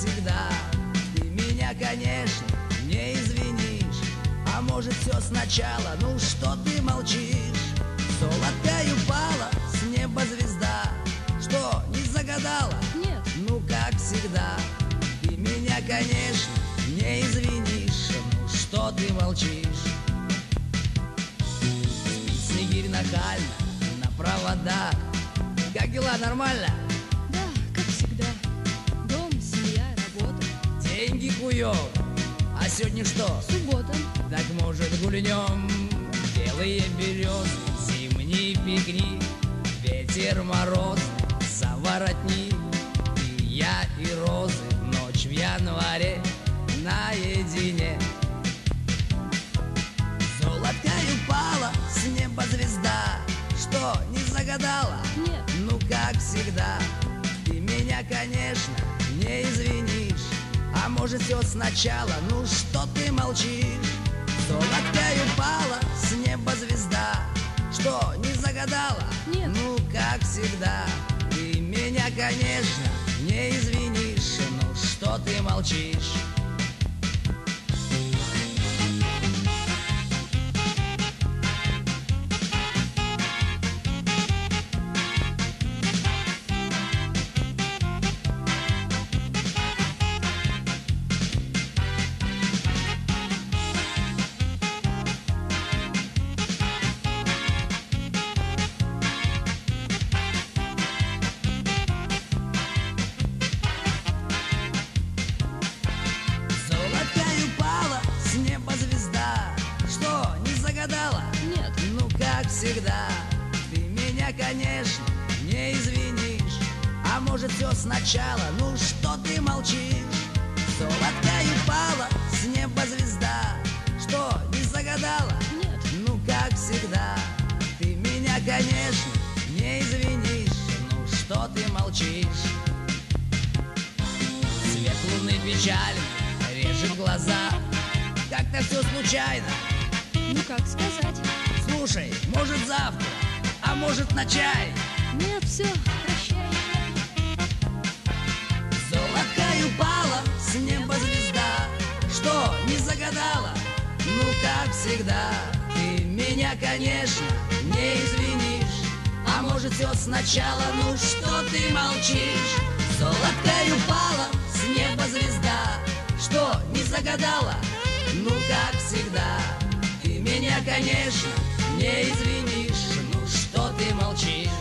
всегда, ты меня, конечно, не извинишь. А может, все сначала, ну что ты молчишь? Золотая упала с неба звезда. Что, не загадала? Нет. Ну, как всегда, ты меня, конечно, не извинишь. Ну, что ты молчишь? Снегирь нахально на проводах. Как дела, нормально? Да, как всегда. Дом, семья, работа. Деньги куем. А сегодня что? Суббота. Так может гульнем? Белые березы, зимний пикник, ветер мороз, за воротник. И я, и розы, ночь в январе наедине. Золотая упала с неба звезда. Что, не загадала? Нет. Ну, как всегда, ты меня, конечно, не извинишь. А может, все сначала, ну что ты молчишь? Золотая упала с неба звезда. Что, не загадала? Нет. Ну, как всегда, ты меня, конечно, не извинишь. Ну, что ты молчишь? Нет. Ну, как всегда, ты меня, конечно, не извинишь. А может, все сначала, ну что ты молчишь? Золотая упала с неба звезда. Что, не загадала? Нет. Ну, как всегда, ты меня, конечно, не извинишь. Ну, что ты молчишь? Свет луны печален, режет глаза. Как-то все случайно. Ну, как сказать? Слушай, может завтра, а может на чай? Нет, все, прощай. Золотая упала с неба звезда. Что, не загадала? Ну, как всегда, ты меня, конечно, не извинишь. А может, все сначала, ну что ты молчишь? Золотая упала с неба звезда. Что, не загадала? Ну, как всегда, ты меня, конечно, не извинишь. Ну, что ты молчишь?